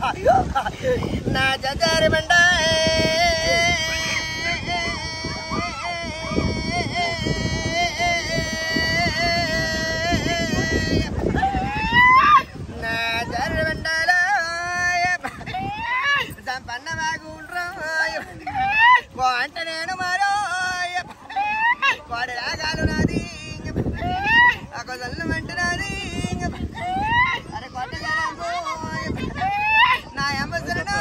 నా జజారి బండ నా జర్రి బండలో పన్న బాగుండ్రా అంటే నేను మరో వాడి రాగాలు నాది కొసలు అంటే నాది అరే కొట్ట నా అమ్మసరను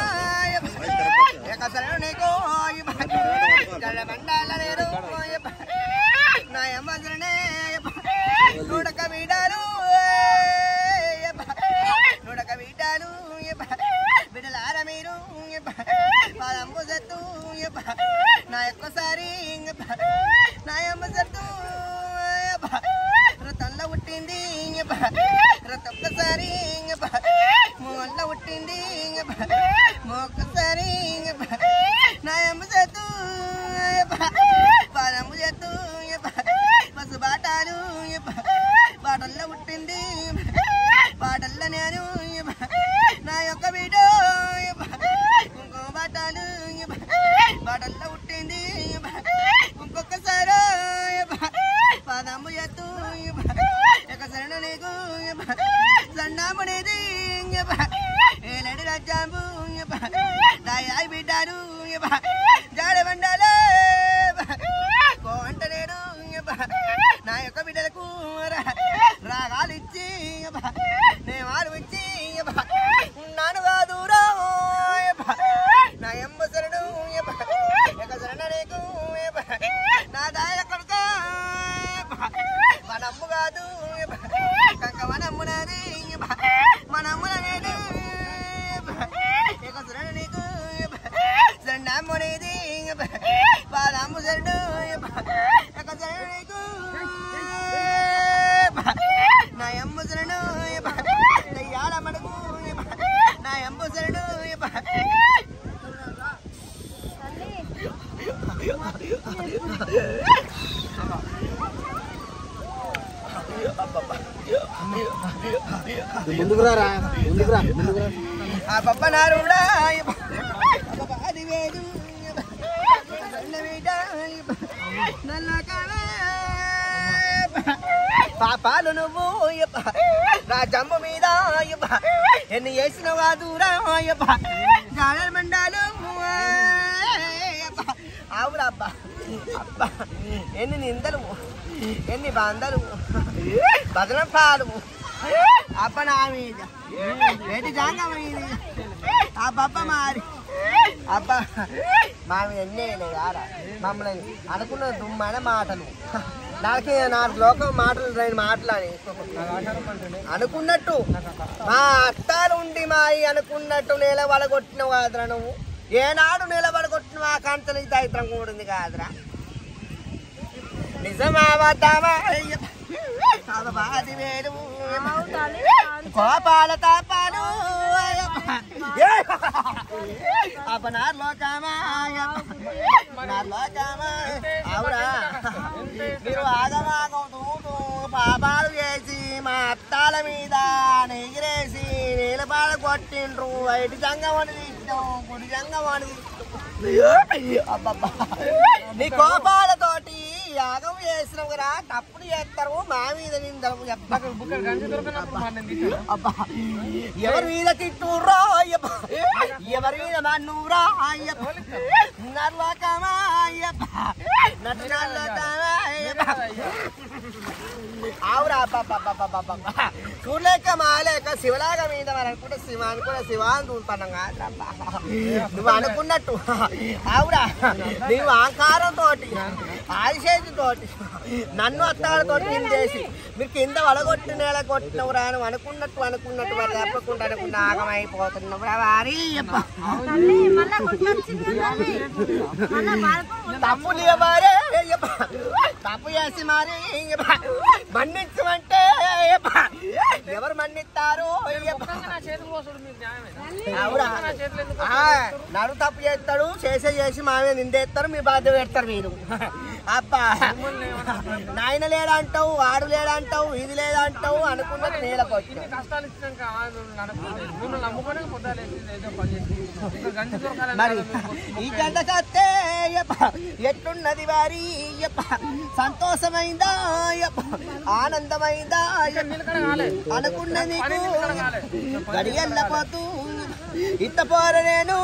నీకు బండాల నేను నా అమ్మసరనే నుడక వీడాలు బిడ్డలార మీరు పాదమ్మ సత్తు నా ఒక్కసారి నా అమ్మ సత్తు రతంలో పుట్టింది రతొక్కసారి మొల్ల పుట్టింది మొక్కసారి నా అమ్మ సత్తు పాదమ్మ సత్తు పసు బాటలు బాటల్లో పుట్టింది బాటల్లో నేను నా యొక్క బిడ్డ ఇంకో బాటలు బాటల్లో పుట్టింది ఇంకొకసారి పాదమ్మ ఎత్తు ఒకసారి నీకు సన్నామునేది ఏలడి రాజ్యాంబు దాయి బిడ్డారు జాడ బండాలు కోంట నేడు నా యొక్క బిడ్డలకు రాగాలు ఇచ్చి నేవాలు ఇచ్చి ఉన్నాను కాదురా నా ఎంబసరుడు ఎక్కసరణ నీకు నా దాయ కొడుక మనమ్ము కాదు కంక మనమ్ము నాది మనమ్మున నేను ఎక్కసరణ నీకు సన్నమ్ము నీది పాదమ్ము సరుడు ఎక్కసరణ నీకు నా ఎంబసరుడు దయ్యాల మడుగు నా ఎంబసరుడు ఆ పప్ప నారుడా అది వేడు నల్ల పాపాలు నువ్వు నా జమ్ము మీద ఎన్ని చేసిన వాదురా జాడల మండాలు ఆవురబ్బా అబ్బా ఎన్ని నిందలు ఎన్ని బాందలు బదనం పాలు అప్ప నా మీద వేటి జాంగ మీద ఆ పప్ప మారి అబ్బా మా మీద ఎన్ని కారా మమ్మల్ని అనుకున్న దుమ్మైన మాటలు నాకు 4 లోకం మాటలు 2 మాటలని అనుకున్నట్టు మా అత్తాలు ఉండి మాయి అనుకున్నట్టు నిలబడగొట్టినవు కాదురా నువ్వు ఏనాడు నిలబడగొట్టిన ఆ కాంతనికి దైత్రం కూడింది కాదురా నిజమావద్దామా వేరు కోపాల తాపాలు అవురా మీరు ఆగమాగం పాపాలు చేసి మా అత్తాల మీద నెగిరేసి నీలపాల కొట్టిండ్రు వైటి జంగమని తీసినాం గుడి జంగమని అబ్బబ్బా నీ కోపాలతోటి యాగం చేసినావు కదా తప్పుడు చేస్తారు మా మీద నిందలు అబ్బా ఎవరి మీద తిట్టుర్రో ఎవరి మీద మన్నూరా నర్లోకమా నటులోకమా ఆవురా చూడలేక మాలేక శివలాగ మీద మరి అనుకుంటే శివాన్ని కూడా శివాన్ని చూస్తున్నాం కాదురా నువ్వు అనుకున్నట్టు ఆవురా నీవు అహంకారంతో ఆదిశేషుతోటి నన్ను అత్తాలతోటి నేను చేసి మీరు కింద వడగొట్టి నేల కొట్టినవురా అని అనుకున్నట్టు మరి తప్పకుండా అనుకున్న ఆగమైపోతున్నావురా వారి తప్పులు ఎవరే తప్పు చేసి మరి మన్నించమంటే ఎవరు మన్నిస్తారు నడు తప్పు చేస్తాడు చేసి మా మీద నిందేస్తారు మీ బాధ్యత పెడతారు మీరు అబ్బా నాయన లేడంటావు వాడు లేడంటావు ఇది లేదంటావు అనుకున్నది నేలకు మరి ఈ గంటకత్తే ఎట్లున్నది వారి సంతోషమైందా ఆనందమైందా అనుకున్నది గడియల్లపోతూ ఇత్తపోర నేను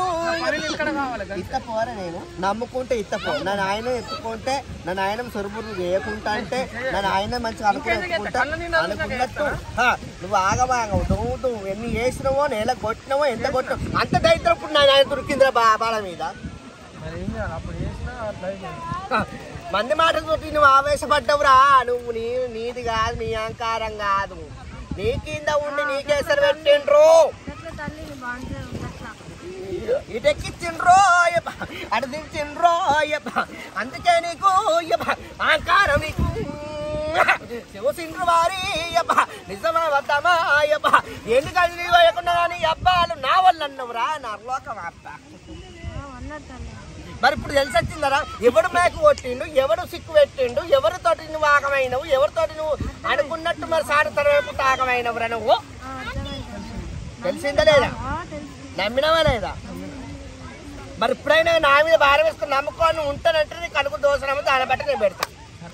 నమ్ముకుంటే ఇత్తపో నా నాయన ఎత్తుకుంటే నా నాయన సొరుబుర్లు చేయకుంటా అంటే నా నాయన మంచిగా అనుకున్నట్టు నువ్వు ఆగమాగవు నువ్వు ఎన్ని చేసినావో నేల కొట్టినావో ఎంత కొట్టినావు అంత దైత్రం ఇప్పుడు నా నాయన దొరికిందిరా బాల మీద మంది మాటలు తోటి నువ్వు ఆవేశపడ్డవురా నువ్వు నీది కాదు నీ అహంకారం కాదు నీ కింద ఉండి నీకేసరి పెట్టిండ్రు ఇటెక్కించిండ్రో అటు దించిండ్రో అందుకే నీకు అహంకారం నీకు చూసిండ్రు వారి నిజమా వద్దామా ఎందుకంటే నీ వేయకుండా కానీ అబ్బాలు నా వల్ల అన్నవురా నా లోకం అబ్బా మరి ఇప్పుడు తెలిసి వచ్చిందరా ఎవడు మేకు కొట్టిండు ఎవడు సిక్కు పెట్టిండు ఎవరితోటి నువ్వు ఆగమైనవు ఎవరితోటి నువ్వు అనుకున్నట్టు మరి సారి తరపు ఆగమైనవురా నువ్వు తెలిసిందా లేదా నమ్మినవా లేదా మరి ఇప్పుడైనా నా మీద భారం వేసుకుని నమ్ముకొని ఉంటానంటే నీకు అనుకు దోషనమో దాన్ని బట్టి నేను పెడతా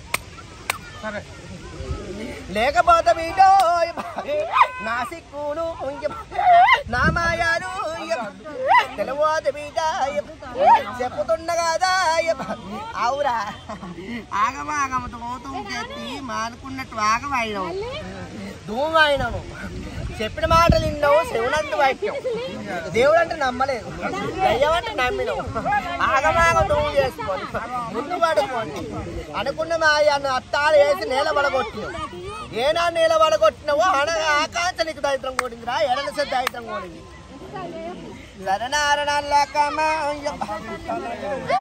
లేకపోతే వీడో నా సిక్కును నా మాయాలు తెలవదు బీట చెప్పుతున్నా కదా అవురా ఆగమాగమతో పోతుంకెత్తి మానుకున్నట్టు ఆగమైనవు ధూమైనవు చెప్పిన మాటలు విన్నావు శివునందు వాక్యం దేవుడు అంటే నమ్మలేదు దయ్యం అంటే నమ్మినవు ఆగమాగం నువ్వు చేసుకోండి ముందు పడుకోండి అనుకున్న మాయను అత్తాలు వేసి నేల పడగొట్టినావు ఏనా నేల పడగొట్టినావో ఆకాంక్ష నీకు దరిద్రం కూడిందిరా ఎడలసే దరిద్రం కూడింది సరణారణాల